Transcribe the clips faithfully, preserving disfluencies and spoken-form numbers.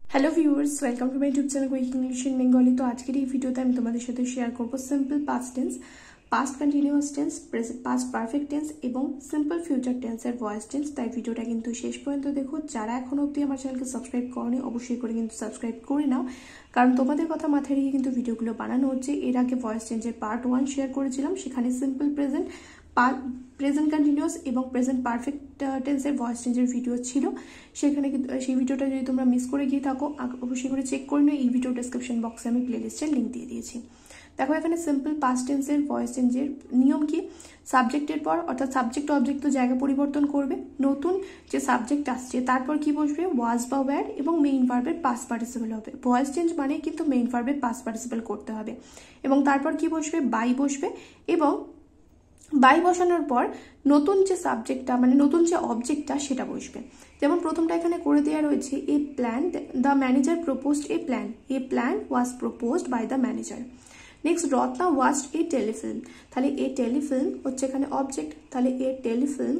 Hello viewers, welcome to my YouTube channel quick English in Bengali. तो आज के এই ভিডিওতে আমি তোমাদের সাথে শেয়ার করব simple past tense, past continuous tense, past perfect tense এবং সিম্পল ফিউচার টেন্সের ভয়েস টেন্স। তাই ভিডিওটা কিন্তু শেষ পর্যন্ত দেখো। যারা এখনো অবধি আমার চ্যানেলকে সাবস্ক্রাইব করনি অবশ্যই করে কিন্তু সাবস্ক্রাইব করে নাও, কারণ তোমাদের কথা মাথায় রেখে কিন্তু ভিডিওগুলো বানানো হচ্ছে। এর আগে ভয়েস টেন্সের পার্ট ওয়ান শেয়ার করেছিলাম, সেখানে সিম্পল প্রেজেন্ট, প্রেজেন্ট কন্টিনিউয়াস এবং প্রেজেন্ট পারফেক্ট টেন্সের ভয়েস চেঞ্জের ভিডিও ছিল। সেখানে কিন্তু সেই ভিডিওটা যদি তোমরা মিস করে গিয়ে থাকো অবশ্যই করে চেক করে নিও। এই ভিডিও ডেসক্রিপশন বক্সে আমি প্লেলিস্টের লিঙ্ক দিয়ে দিয়েছি। দেখো এখানে সিম্পল পাস্ট টেন্সের ভয়েস চেঞ্জের নিয়ম কি, সাবজেক্টের পর অর্থাৎ সাবজেক্ট অবজেক্ট তো জায়গা পরিবর্তন করবে, নতুন যে সাবজেক্ট আসছে তারপর কি বসবে, ওয়াজ বা ওয়্যার এবং মেইন ভার্বের পাস্ট পার্টিসিপল হবে। ভয়েস চেঞ্জ মানে কিন্তু মেইন ভার্বের পাস্ট পার্টিসিপল করতে হবে এবং তারপর কি বসবে, বাই বসবে এবং বাই বসানোর পর নতুন যে সাবজেক্টটা মানে নতুন যে অবজেক্টটা সেটা বসবে। যেমন প্রথমটা এখানে করে দেওয়া রয়েছে, a plan the manager proposed a plan, a plan was proposed by the manager. Next, Ratna watched a telefilm, তাহলে এ টেলিফিল্ম হচ্ছে এখানে অবজেক্ট, তাহলে a telefilm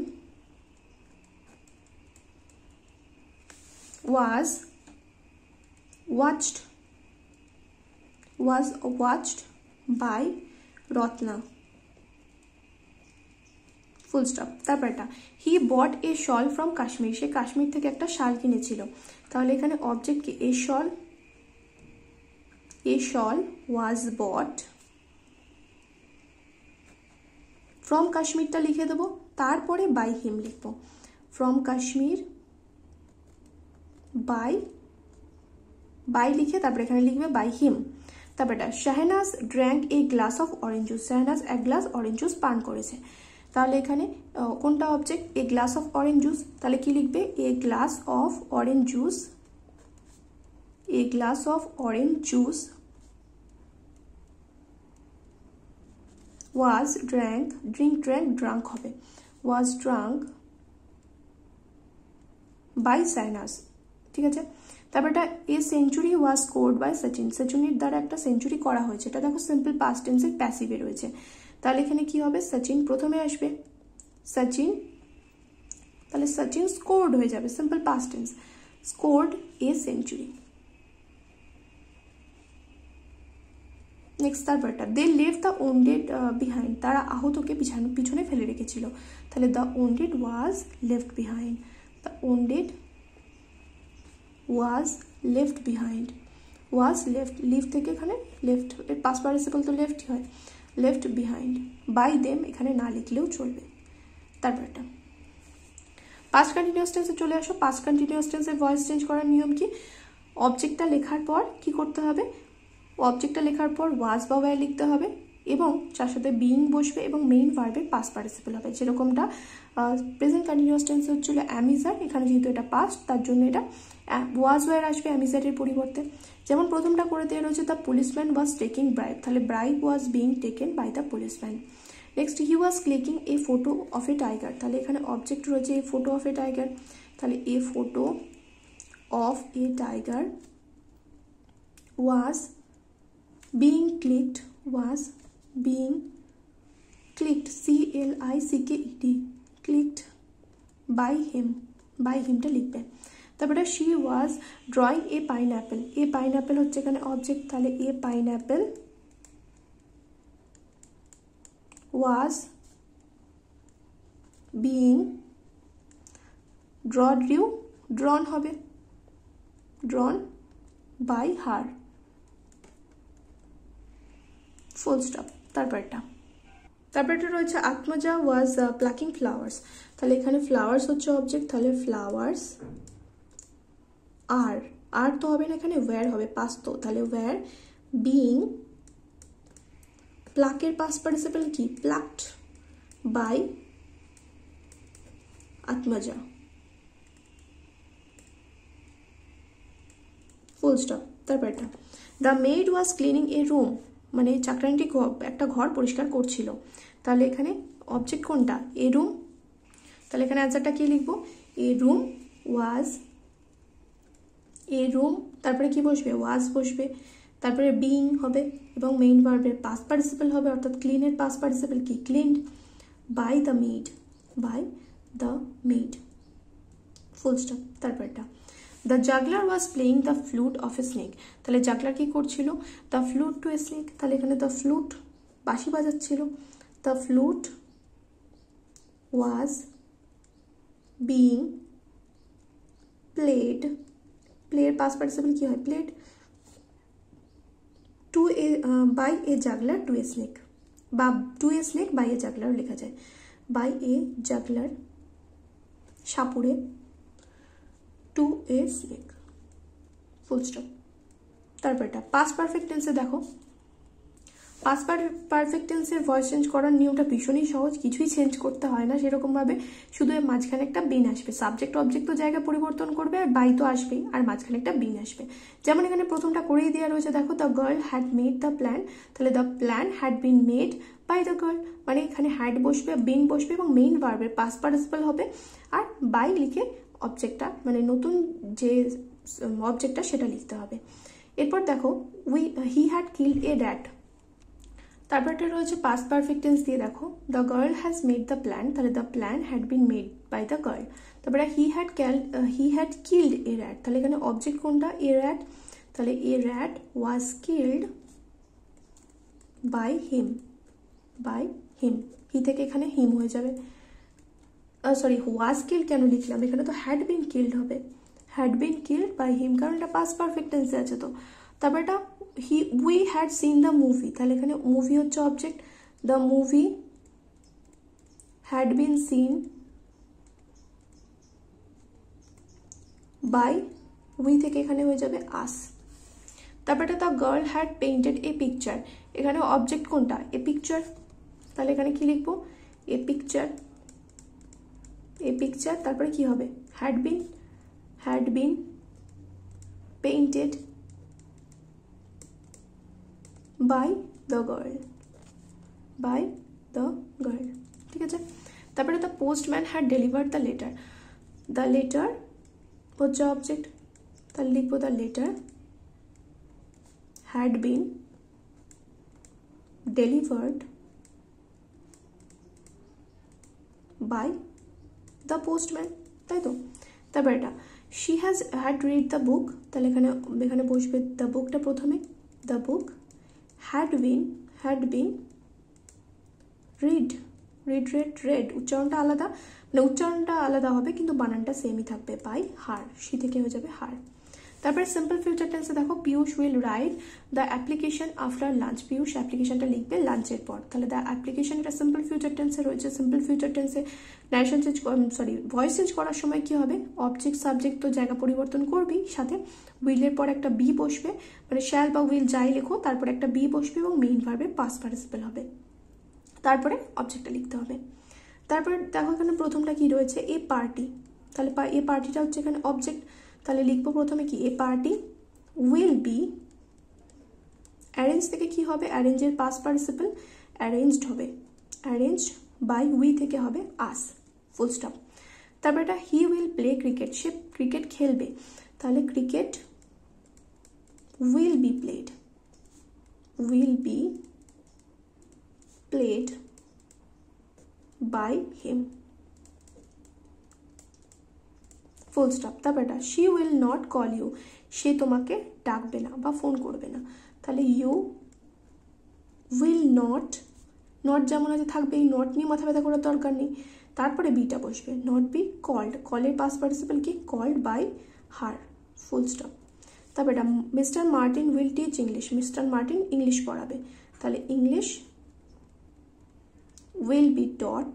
was watched was watched by Ratna, full stop. তারপরটা, he bought a shawl from Kashmir, সে কাশ্মীর থেকে একটা শাল কিনেছিল। তাহলে এখানে অবজেক্ট কি, এ শল, এ শল ওয়াজ বট ফ্রম কাশ্মীরটা লিখে দেবো, তারপরে বাই হিম লিখবো, ফ্রম কাশ্মীর বাই বাই লিখে তারপরে এখানে লিখবে বাই হিম। তারপরটা, Shahnaz drank a glass of orange juice, Shahnaz এক গ্লাস অরেঞ্জ জুস পান করেছে। তাহলে এখানে কোনটা object, a glass of orange juice, তাহলে কি লিখবে, a glass of orange juice, a glass of orange juice was drank, drink drank drunk হবে, ওয়াজ ড্রাঙ্ক বাই শাহনাজ, ঠিক আছে। তারপরটা, a century was scored by Sachin, সচিনের দ্বারা একটা সেঞ্চুরি করা হয়েছে। এটা দেখো সিম্পল পাস্ট টেন্সের প্যাসিভে রয়েছে। তাহলে এখানে কি হবে, সচিন প্রথমে আসবে, সচিন, তাহলে সচিন স্কোর্ড হয়ে যাবে, simple past tense, scored a century. Next তারপরটা, দে লেভ দ্য ওন্ডেড বিহাইন্ড, তারা আহতকে পিছনে পিছনে ফেলে রেখেছিল। তাহলে the wounded was left behind, the wounded was left behind, was left, leave থেকে এখানে লেফট, এর পাস্ট পার্টিসিপল তো লেফট হয়, লেফট বিহাইন্ড। বাই দেম এখানে না লিখলেও চলবে। তারপরটা, পাস্ট কন্টিনিউয়াস টেন্সে চলে আসো। পাস্ট কন্টিনিউয়াস টেন্সের ভয়েস চেঞ্জ করার নিয়ম কি, অবজেক্টটা লেখার পর কি করতে হবে, অবজেক্টটা লেখার পর ওয়াজ বা ওয়্যার লিখতে হবে এবং যার সাথে বিইং বসবে এবং মেইন ভার্বের পাস্ট পার্টিসিপল হবে। যেরকমটা প্রেজেন্ট কন্টিনিউয়াস টেন্স হচ্ছিল অ্যামিজার, এখানে যেহেতু এটা পাস্ট তার জন্য এটা ওয়াজ ওয়্যার আসবে অ্যামিজারের পরিবর্তে। যেমন প্রথমটা করে দেওয়া রয়েছে, the policeman was taking bribe, তাহলে bribe was being taken by the policeman. Next, he was clicking a photo of a tiger, তাহলে এখানে অবজেক্ট রয়েছে a photo of a tiger, তাহলে a photo of a tiger was being clicked, was being clicked, C L I C K E D, clicked by him, by হিমটা লিখবে। তারপরে, she was drawing a pineapple, a pineapple হচ্ছে এখানে object, তাহলে a pineapple was being draw drew drawn হবে, drawn by her, full stop. তারপরটা তারপরটা রয়েছে, আত্মজা ওয়াজ প্লাকিং ফ্লাওয়ার্স, তাহলে এখানে ফ্লাওয়ার্স হচ্ছে অবজেক্ট, তাহলে ফ্লাওয়ার্স আর আর তো হবে না, এখানে ওয়্যার হবে, পাস্ট তো, তাহলে ওয়্যার বিং প্লাকের পাস্ট পার্টিসিপল কি, plucked by Atmaja, full stop. তারপরটা, the maid was cleaning a room, মানে চাকরানিটি একটা ঘর পরিষ্কার করছিল। তাহলে এখানে অবজেক্ট কোনটা, এ রুম, তাহলে এখানে অ্যান্সারটা কি লিখবো, এ রুম ওয়াজ, এ রুম তারপরে কি বসবে, ওয়াজ বসবে, তারপরে বিং হবে এবং মেইন ভার্বের পাস্ট পার্টিসিপল হবে, অর্থাৎ ক্লিনের পাস্ট পার্টিসিপল কি, cleaned by the maid, by the maid, full stop. তারপরটা, the juggler was playing the flute of a snake, তাহলে জাগলার কি করছিল, the flute to a snake, তাহলে এখানে দ্য ফ্লুট বাঁশি বাজাচ্ছিল, the flute was being played, প্লের past participle কি হয়, played, to a by a juggler to a snake, বা to a snake by a juggler লেখা যায়, বাই এ জাগলার সাপুরে to a snake, full stop. তারপর এটা পাস্ট পারফেক্ট টেন্সে দেখো, পাস্ট পারফেক্ট টেন্সের ভয়েস চেঞ্জ করার নিয়মটা ভীষণই সহজ, কিছুই চেঞ্জ করতে হয় না সেরকমভাবে, শুধু এর মাঝখানে একটা বিন আসবে, সাবজেক্ট অবজেক্ট তো জায়গা পরিবর্তন করবে আর বাই তো আসবেই, আর মাঝখানে একটা বিন আসবে। যেমন এখানে প্রথমটা করেই দেওয়া রয়েছে, দেখো the girl had made the plan, তাহলে the plan had been made by the girl, মানে এখানে হ্যাড বসবে, বিন বসবে এবং মেইন ভার্বের পাস্ট পার্টিসিপল হবে, আর বাই লিখে অবজেক্টটা মানে নতুন যে অবজেক্টটা সেটা লিখতে হবে। এরপর দেখো we he had killed a rat, তারপরটা রয়েছে পাস্ট পারফেক্ট টেন্স দিয়ে দেখো the girl has made the plan, তাহলে the plan had been made by the girl. তারপরে he had he had killed a rat, তাহলে এখানে অবজেক্ট কোনটা, a rat, তাহলে a rat was killed by him, by him, he থেকে এখানে হিম হয়ে যাবে, সরি ওয়াজ কিল্ড কেন লিখলাম, এখানে তো হ্যাড বিন কিল্ড হবে, had been killed by him, কারণ এটা পাস্ট পারফেক্ট টেন্সে আছে। তো তারপর এটা he we had seen the movie, তাহলে এখানে মুভি হচ্ছে object, the movie had been seen by we থেকে এখানে হয়ে যাবে আস। তারপর এটা the girl had painted a picture, এখানে অবজেক্ট কোনটা, এ পিকচার, তাহলে এখানে কি লিখবো, এ পিকচার, এ পিকচার, তারপরে কি হবে, had been, had been painted by the girl, by the girl, ঠিক আছে। তারপরে the postman had delivered the letter, the letter হচ্ছে অবজেক্ট, তাহলে লিখবো the letter had been delivered by the postman, তাই তো। তারপর এটা she has had read the book, তাহলে এখানে এখানে বসবে দ্য বুকটা প্রথমে, the book had been, had been read, read read read, উচ্চারণটা আলাদা, মানে উচ্চারণটা আলাদা হবে কিন্তু বানানটা সেমই থাকবে, বাই হার, সি থেকে হয়ে যাবে হার। তারপরে সিম্পল ফিউচার টেন্সে দেখো Piyush will write the application after lunch, Piyush অ্যাপ্লিকেশনটা লিখবে লাঞ্চের পর, তাহলে দ্য অ্যাপ্লিকেশন এটা সিম্পল ফিউচার টেন্সে রয়েছে। সিম্পল ফিউচার টেন্সে narration change sorry voice change করার সময় কি হবে, অবজেক্ট সাবজেক্ট তো জায়গা পরিবর্তন করবেই, সাথে উইলের পর একটা বি বসবে, মানে শ্যাল বা উইল যাই লেখো তারপর একটা বি বসবে এবং মেইন ভার্বের পাস্ট পার্টিসিপল হবে, তারপরে অবজেক্টটা লিখতে হবে। তারপরে দেখো এখানে প্রথমটা কি রয়েছে, এ পার্টি, তাহলে এ পার্টিটা হচ্ছে এখানে অবজেক্ট, তাহলে লিখবো প্রথমে কি, a party will be, arrange থেকে কি হবে, অ্যারেঞ্জের পাস্ট পার্টিসিপল অ্যারেঞ্জড হবে, অ্যারেঞ্জড বাই উই থেকে হবে আস, ফুল স্টপ। তারপর এটা হি উইল প্লে ক্রিকেট, সে ক্রিকেট খেলবে, তাহলে cricket will be played, will be played by him, full stop. তারপর এটা she will not call you, সে তোমাকে ডাকবে না বা ফোন করবে না, তাহলে ইউ উইল নট, নট যেমন আছে থাকবে, এই নট নিয়ে মাথা ব্যথা করার দরকার নেই, তারপরে বিটা বসবে, নট বি কল্ড, কলের পাস্ট পার্টিসিপল কি, called by her, full stop. তারপর এটা Mr Martin will teach English, Mr Martin English পড়াবে, তাহলে English will be taught,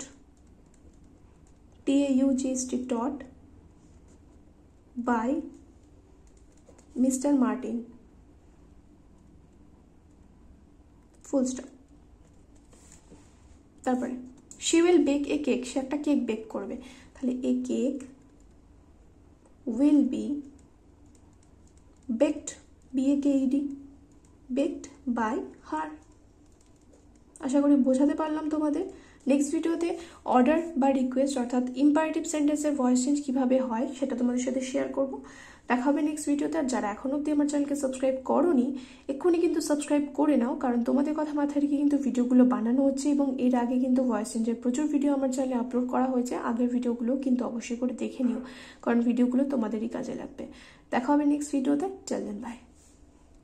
T A U G H T taught by Mr Martin, full stop. তারপরে she will bake a cake, সে একটা cake bake করবে, তাহলে a cake will be baked, B A K E D, baked by her. আশা করি বোঝাতে পারলাম তোমাদের। Next ভিডিওতে অর্ডার বা রিকোয়েস্ট অর্থাৎ ইম্পারেটিভ সেন্টেন্সের ভয়েস চেঞ্জ কীভাবে হয় সেটা তোমাদের সাথে শেয়ার করব। দেখা হবে নেক্সট ভিডিওতে। আর যারা এখন অব্দি আমার চ্যানেলকে সাবস্ক্রাইব করোনি এক্ষুনি কিন্তু সাবস্ক্রাইব করে নাও, কারণ তোমাদের কথা মাথায় রেখে কিন্তু ভিডিওগুলো বানানো হচ্ছে এবং এর আগে কিন্তু ভয়েস চেঞ্জের প্রচুর ভিডিও আমার চ্যানেলে আপলোড করা হয়েছে। আগের ভিডিওগুলো কিন্তু অবশ্যই করে দেখে নিও, কারণ ভিডিওগুলো তোমাদেরই কাজে লাগবে। দেখা হবে নেক্সট ভিডিওতে। চলেন, বাই।